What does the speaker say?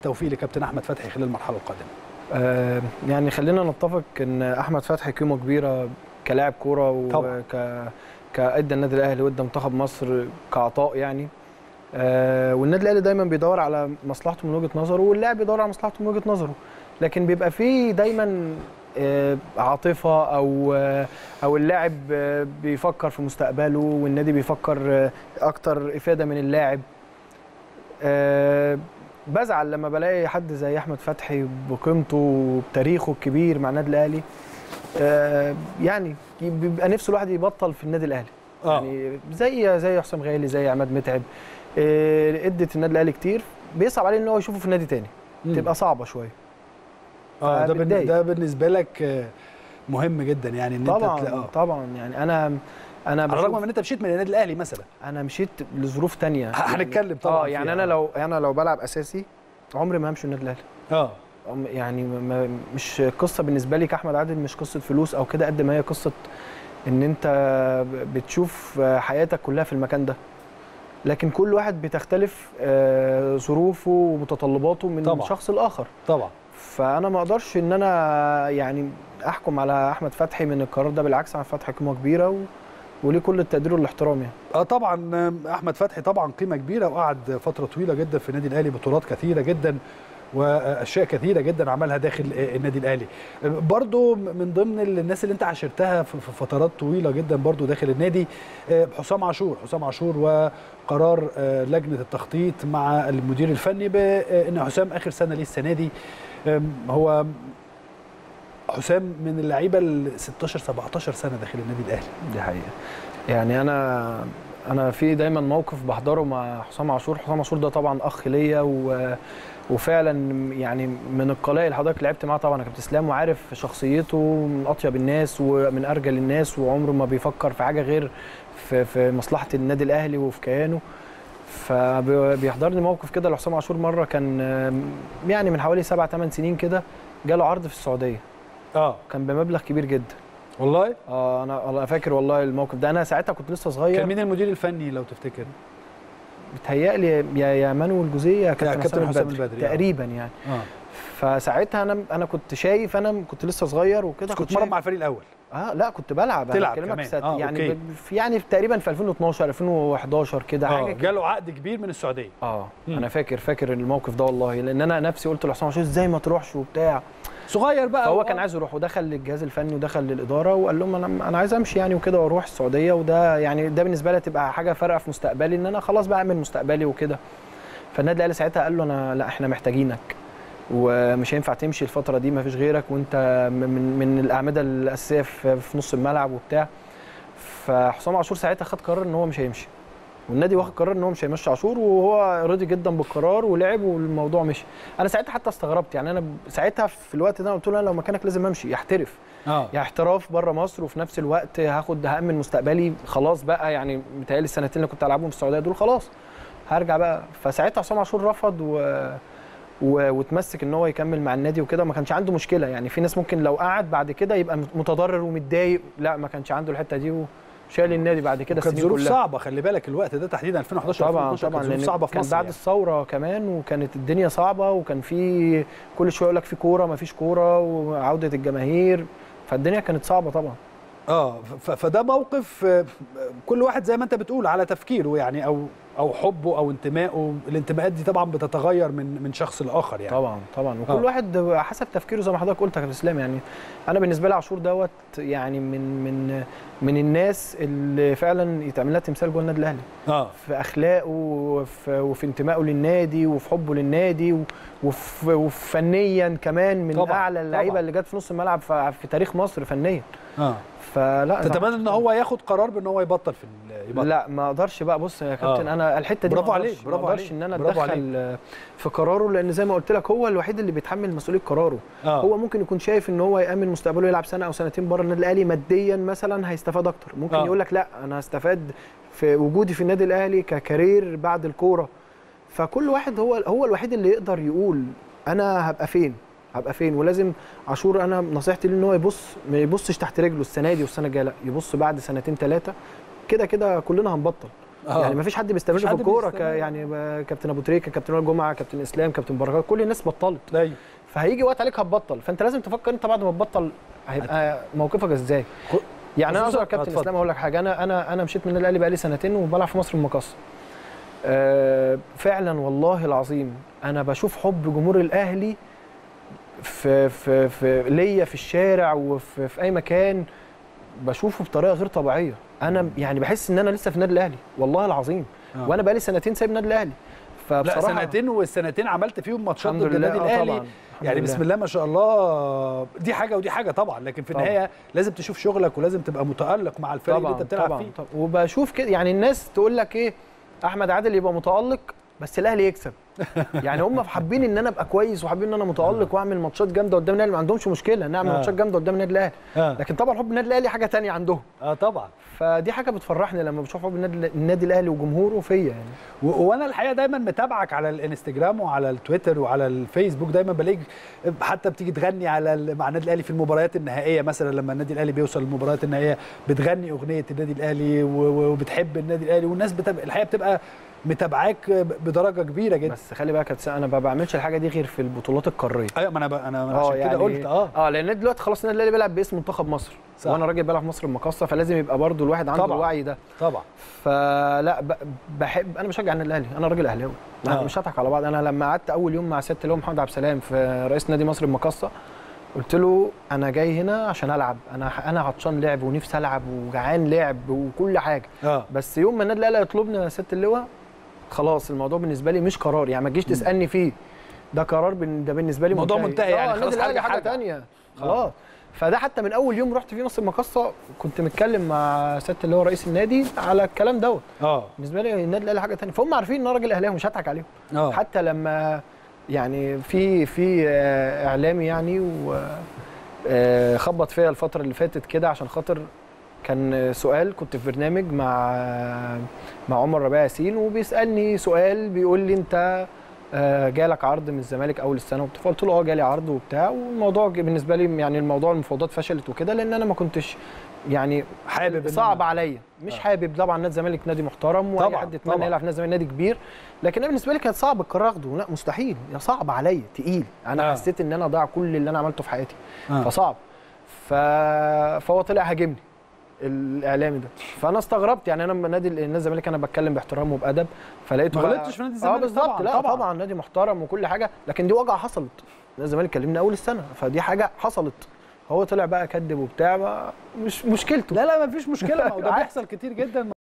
التوفيق لكابتن احمد فتحي خلال المرحله القادمه. يعني خلينا نتفق ان احمد فتحي قيمه كبيره كلاعب كوره كأدى النادي الاهلي وادى منتخب مصر كعطاء يعني. والنادي الاهلي دايما بيدور على مصلحته من وجهه نظره، واللاعب بيدور على مصلحته من وجهه نظره، لكن بيبقى فيه دايما عاطفه او اللاعب بيفكر في مستقبله، والنادي بيفكر اكتر افاده من اللاعب. بزعل لما بلاقي حد زي احمد فتحي بقيمته وبتاريخه الكبير مع النادي الاهلي يعني بيبقى نفسه الواحد يبطل في النادي الاهلي. يعني زي حسام غالي، زي عماد متعب، ادت النادي الاهلي كتير، بيصعب عليه ان هو يشوفه في النادي تاني. تبقى صعبه شويه. ده بالنسبه لك مهم جدا يعني ان طبعا انت طبعا يعني انا على الرغم من ان انت مشيت من النادي الاهلي مثلا. انا مشيت لظروف تانية هنتكلم طبعا يعني انا لو بلعب اساسي عمري ما همشي النادي الاهلي. يعني مش قصه بالنسبه لي كاحمد عادل، مش قصه فلوس او كده، قد ما هي قصه ان انت بتشوف حياتك كلها في المكان ده، لكن كل واحد بتختلف ظروفه ومتطلباته من طبعًا. شخص لاخر طبعا. فانا ما اقدرش ان انا يعني احكم على احمد فتحي من القرار ده، بالعكس احمد فتحي قيمه كبيره وليه كل التقدير والاحترام يعني. طبعا احمد فتحي طبعا قيمه كبيره، وقعد فتره طويله جدا في النادي الاهلي، بطولات كثيره جدا واشياء كثيره جدا عملها داخل النادي الاهلي. برضو من ضمن الناس اللي انت عاشرتها في فترات طويله جدا برضو داخل النادي حسام عاشور وقرار لجنه التخطيط مع المدير الفني بان حسام اخر سنه ليه السنه دي. هو حسام من اللعيبه ال 16 17 سنه داخل النادي الاهلي. دي حقيقه. يعني انا في دايما موقف بحضره مع حسام عاشور. حسام عاشور ده طبعا اخ ليا وفعلا يعني من القلائل اللي حضرتك لعبت معاه طبعا يا كابتن اسلام، وعارف شخصيته من اطيب الناس ومن ارجل الناس، وعمره ما بيفكر في حاجه غير في مصلحه النادي الاهلي وفي كيانه. فبيحضرني موقف كده لحسام عاشور مره، كان يعني من حوالي 7 8 سنين كده، جاله عرض في السعوديه. كان بمبلغ كبير جدا والله. انا فاكر والله الموقف ده. انا ساعتها كنت لسه صغير. كان مين المدير الفني لو تفتكر؟ بيتهيألي يا مانويل جوزيه، كابتن حسام البدري تقريبا يعني. فساعتها انا كنت شايف، انا كنت لسه صغير وكده. كنت مرة مع الفريق الاول؟ لا كنت بلعب. تلعب كمان يعني يعني تقريبا في 2012 2011 كده حاجه. جاله عقد كبير من السعوديه. انا فاكر الموقف ده والله، لان انا نفسي قلت لحسام عاشور ازاي ما تروحش وبتاع، صغير بقى. فهو كان عايز يروح، ودخل للجهاز الفني ودخل للاداره وقال لهم انا عايز امشي يعني وكده واروح السعوديه، وده يعني ده بالنسبه لي تبقى حاجه فارقه في مستقبلي، ان انا خلاص بقى اعمل مستقبلي وكده. فالنادي الاهلي ساعتها قال له لا احنا محتاجينك ومش هينفع تمشي الفتره دي، ما فيش غيرك، وانت من الاعمده الاساسيه في نص الملعب وبتاع. فحسام عاشور ساعتها خد قرار ان هو مش هيمشي، والنادي واخد قرار ان هو مش هيمشي عاشور، وهو راضي جدا بالقرار ولعب والموضوع مشي. انا ساعتها حتى استغربت، يعني انا ساعتها في الوقت ده قلت له انا لو مكانك لازم امشي، يحترف. يا احتراف بره مصر، وفي نفس الوقت هامن مستقبلي خلاص بقى، يعني متهيألي السنتين اللي كنت العبهم في السعوديه دول خلاص هرجع بقى. فساعتها حسام عاشور رفض وتمسك ان هو يكمل مع النادي وكده، ما كانش عنده مشكله. يعني في ناس ممكن لو قعد بعد كده يبقى متضرر ومتضايق، لا ما كانش عنده الحته دي، وشال النادي بعد كده السنين كلها. كانت ظروف صعبه، خلي بالك الوقت ده تحديدا 2011 طبعا لان صعبه في مصر، كان بعد الثوره كمان، وكانت الدنيا صعبه، وكان في كل شويه يقول لك في كوره ما فيش كوره وعوده الجماهير، فالدنيا كانت صعبه طبعا. فده موقف كل واحد زي ما انت بتقول على تفكيره يعني، او حبه او انتمائه. الانتماءات دي طبعا بتتغير من شخص لاخر يعني. طبعا وكل واحد حسب تفكيره زي ما حضرتك قلت يا كابتن اسلام. يعني انا بالنسبه لي عاشور دوت يعني من الناس اللي فعلا يتعمل لها تمثال جوه النادي الاهلي. في اخلاقه وفي انتمائه للنادي وفي حبه للنادي وفنيا كمان من طبعًا اعلى اللعيبه اللي جت في نص الملعب في تاريخ مصر فنيا. فلا تتمنى ان هو ياخد قرار بان هو يبطل لا ما اقدرش بقى. بص يا كابتن انا الحته دي برافو عليك، ما اقدرش ان انا اتدخل في قراره، لان زي ما قلت لك هو الوحيد اللي بيتحمل مسؤوليه قراره. هو ممكن يكون شايف ان هو يامن مستقبله يلعب سنه او سنتين بره النادي الاهلي ماديا مثلا هيستفاد اكتر، ممكن يقول لك لا انا هستفاد في وجودي في النادي الاهلي ككارير بعد الكوره. فكل واحد هو الوحيد اللي يقدر يقول انا هبقى فين. ولازم عاشور انا نصيحتي ليه ان هو ما يبصش تحت رجله السنه دي والسنه الجايه، لا يبص بعد سنتين 3 كده كلنا هنبطل. يعني ما فيش حد بيستمر في الكوره يعني كابتن ابو تريكه، كابتن وائل جمعه، كابتن اسلام، كابتن بركات، كل الناس بطلت. ايوه. فهيجي وقت عليك هتبطل، فانت لازم تفكر انت بعد ما تبطل هيبقى موقفك ازاي. يعني انا اقصد كابتن اسلام اقول لك حاجه، انا مشيت من النادي الاهلي بقالي سنتين وبلعب في مصر المقاصه. فعلا والله العظيم انا بشوف حب جمهور الاهلي في ليا في الشارع وفي اي مكان، بشوفه بطريقه غير طبيعيه. انا يعني بحس ان انا لسه في النادي الاهلي والله العظيم. وانا بقالي سنتين سايب النادي الاهلي. فبصراحه لا سنتين، والسنتين عملت فيهم ماتشات ضد النادي الاهلي يعني بسم الله ما شاء الله. دي حاجه ودي حاجه طبعا، لكن في النهايه لازم تشوف شغلك ولازم تبقى متالق مع الفريق اللي انت بتلعب فيه. وبشوف كده يعني الناس تقول لك ايه، احمد عادل يبقى متالق بس الاهلي يكسب. يعني هم حابين ان انا ابقى كويس وحابين ان انا متالق واعمل ماتشات جامده قدام النادي، ما عندهمش مشكله ان اعمل ماتشات جامده قدام النادي الاهلي. لكن طبعا حب النادي الاهلي حاجه ثانيه عندهم. طبعا. فدي حاجه بتفرحني لما بشوف حب النادي الاهلي وجمهوره فيا يعني. وانا الحقيقه دايما متابعك على الانستجرام وعلى التويتر وعلى الفيسبوك، دايما بلاقيك حتى بتيجي تغني مع النادي الاهلي في المباريات النهائيه، مثلا لما النادي الاهلي بيوصل للمباريات النهائيه بتغني اغنيه النادي الاهلي وبتحب النادي الاهلي، والناس الحقيقه بتبقى متابعاك بدرجه كبيره جدا. بس خلي بالك انا ما بعملش الحاجه دي غير في البطولات القاريه. ايوه، ما انا عشان يعني كده قلت لان دلوقتي خلاص النادي الاهلي بيلعب باسم منتخب مصر صح. وانا راجل بلعب في مصر المقاصه، فلازم يبقى برضو الواحد عنده الوعي ده طبعا. فلا بحب، انا بشجع النادي الاهلي، انا راجل اهلاوي مش هضحك على بعض. انا لما قعدت اول يوم مع سياده اللواء محمد عبد السلام في رئيس نادي مصر المقاصه قلت له انا جاي هنا عشان العب، انا عطشان لعب ونفسي العب وجعان لعب وكل حاجه. بس يوم ما النادي الاهلي يطلبني يا سياده اللواء خلاص الموضوع بالنسبه لي مش قرار، يعني ما تجيش تسالني فيه، ده قرار ده بالنسبه لي موضوع منتهي يعني خلاص حاجه ثانيه خلاص. فده حتى من اول يوم رحت فيه مصر المقاصه كنت متكلم مع سياده اللي هو رئيس النادي على الكلام دوت. بالنسبه لي النادي الاهلي حاجه ثانيه، فهم عارفين ان انا راجل اهلاوي مش هضحك عليهم. حتى لما يعني في اعلامي يعني خبط فيا الفتره اللي فاتت كده عشان خاطر كان سؤال، كنت في برنامج مع عمر ربيع ياسين وبيسالني سؤال بيقول لي انت جالك عرض من الزمالك اول السنه وبتاع، فقلت له جالي عرض وبتاع، والموضوع بالنسبه لي يعني الموضوع المفاوضات فشلت وكده لان انا ما كنتش يعني حابب، صعب عليا مش حابب. طبعا نادي الزمالك نادي محترم واي حد يتمنى يلعب في نادي الزمالك نادي كبير، لكن انا بالنسبه لي كانت صعب القرار اخده، لا مستحيل، يا صعب عليا تقيل، انا حسيت ان انا ضاع كل اللي انا عملته في حياتي فصعب. فهو طلع هاجمني الاعلامي ده، فانا استغربت يعني. انا لما نادي الزمالك انا بتكلم باحترام وبادب، فلقيته ما غلطتش في نادي الزمالك بالظبط. لا طبعا نادي محترم وكل حاجه، لكن دي واقعه حصلت. نادي الزمالك كلمني اول السنه، فدي حاجه حصلت. هو طلع بقى كذب وبتاع، مش مشكلته. لا ما فيش مشكله، ده بيحصل كتير جدا.